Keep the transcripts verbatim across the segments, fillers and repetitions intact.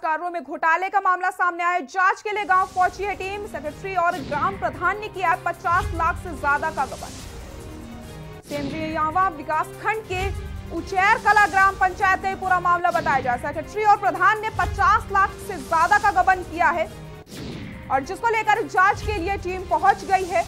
कार्यों में घोटाले का मामला सामने आया। जांच के लिए गांव पहुंची है टीम। सेक्रेटरी और ग्राम प्रधान ने किया पचास लाख से ज्यादा का गबन। सेंद्रियावा विकास खंड के उचैर कला ग्राम पंचायत का पूरा मामला बताया जा। सेक्रेटरी और प्रधान ने पचास लाख से ज्यादा का गबन किया है और जिसको लेकर जांच के लिए टीम पहुंच गई है।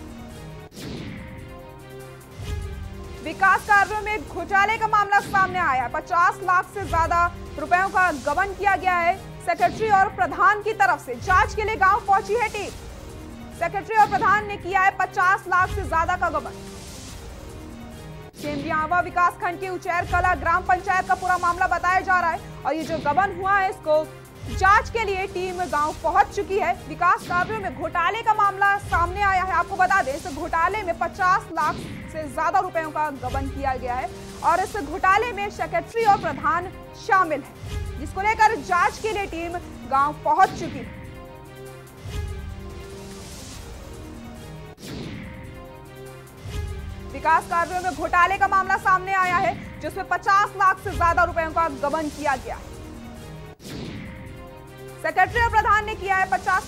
विकास कार्यों में घोटाले का मामला सामने आया है। पचास लाख से ज्यादा रुपयों का गबन किया गया है। सेक्रेटरी और प्रधान की तरफ से जांच के लिए गांव पहुंची है टीम। सेक्रेटरी और प्रधान ने किया है पचास लाख से ज्यादा का गबन। सेंद्रियावा विकास खंड के उचैर कला ग्राम पंचायत का पूरा मामला बताया जा रहा है और ये जो गबन हुआ है इसको जांच के लिए टीम गांव पहुंच चुकी है। विकास कार्यों में घोटाले का मामला सामने आया है। आपको बता दें, इस घोटाले में पचास लाख से ज्यादा रुपयों का गबन किया गया है और इस घोटाले में सेक्रेटरी और प्रधान शामिल है, जिसको लेकर जांच के लिए टीम गांव पहुंच चुकी है। विकास कार्यों में घोटाले का मामला सामने आया है, जिसमें पचास लाख से ज्यादा रुपयों का गबन किया गया है। सेक्रेटरी और प्रधान ने किया है पचास।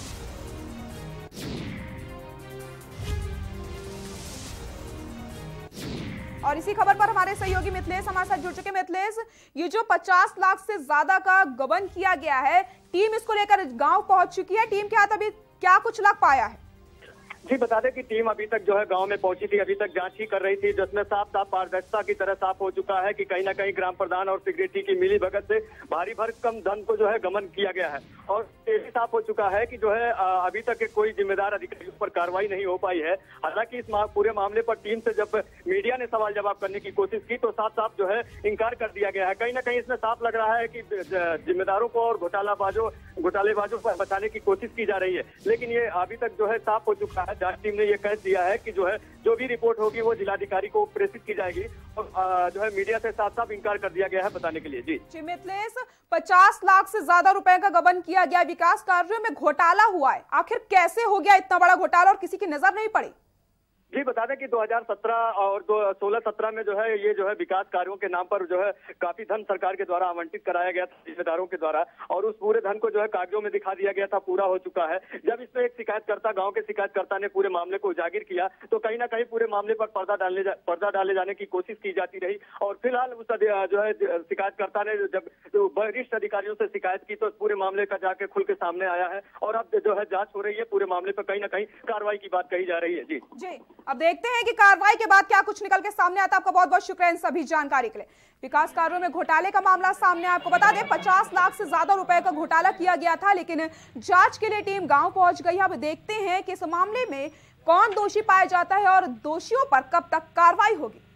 और इसी खबर पर हमारे सहयोगी मिथिलेश हमारे साथ जुड़ चुके। मिथिलेश, ये जो पचास लाख से ज्यादा का गबन किया गया है, टीम इसको लेकर गांव पहुंच चुकी है। टीम के हाथ अभी क्या कुछ लग पाया है? जी बता दें कि टीम अभी तक जो है गांव में पहुंची थी, अभी तक जांच ही कर रही थी, जिसमें साफ साफ पारदर्शिता की तरह साफ हो चुका है कि कहीं ना कहीं ग्राम प्रधान और सेक्रेटरी की मिली भगत से भारी भरकम धन को जो है गबन किया गया है। और ये भी साफ हो चुका है कि जो है अभी तक कोई जिम्मेदार अधिकारियों पर कार्रवाई नहीं हो पाई है। हालांकि इस पूरे मामले पर टीम से जब मीडिया ने सवाल जवाब करने की कोशिश की तो साफ साफ जो है इंकार कर दिया गया है। कहीं ना कहीं इसमें साफ लग रहा है कि जिम्मेदारों को और घोटालाबाजों घोटालेबाजों पर बचाने की कोशिश की जा रही है, लेकिन ये अभी तक जो है साफ हो चुका है। जांच टीम ने ये कह दिया है कि जो है जो भी रिपोर्ट होगी वो जिलाधिकारी को प्रेषित की जाएगी और जो है मीडिया से साफ साफ इंकार कर दिया गया है बताने के लिए। जी जी मिथिलेश, पचास लाख से ज्यादा रुपए का गबन किया गया, विकास कार्यों में घोटाला हुआ है। आखिर कैसे हो गया इतना बड़ा घोटाला और किसी की नजर नहीं पड़ी? जी बता दें कि दो हज़ार सत्रह और सोलह सत्रह में जो है ये जो है विकास कार्यों के नाम पर जो है काफी धन सरकार के द्वारा आवंटित कराया गया था जिम्मेदारों के द्वारा, और उस पूरे धन को जो है कागजों में दिखा दिया गया था, पूरा हो चुका है। जब इसमें एक शिकायतकर्ता गांव के शिकायतकर्ता ने पूरे मामले को उजागर किया तो कहीं ना कहीं पूरे मामले पर पर्दा डालने पर्दा डाले जाने की कोशिश की जाती रही और फिलहाल उस जो है शिकायतकर्ता ने जब वरिष्ठ अधिकारियों से शिकायत की तो पूरे मामले का जाके खुल के सामने आया है और अब जो है जांच हो रही है। पूरे मामले पर कहीं ना कहीं कार्रवाई की बात कही जा रही है। जी जी अब देखते हैं कि कार्रवाई के बाद क्या कुछ निकल के सामने आता है। आपका बहुत बहुत शुक्रिया इन सभी जानकारी के लिए। विकास कार्यों में घोटाले का मामला सामने, आपको बता दें पचास लाख से ज्यादा रुपए का घोटाला किया गया था, लेकिन जांच के लिए टीम गांव पहुंच गई है। अब देखते हैं कि इस मामले में कौन दोषी पाया जाता है और दोषियों पर कब तक कार्रवाई होगी।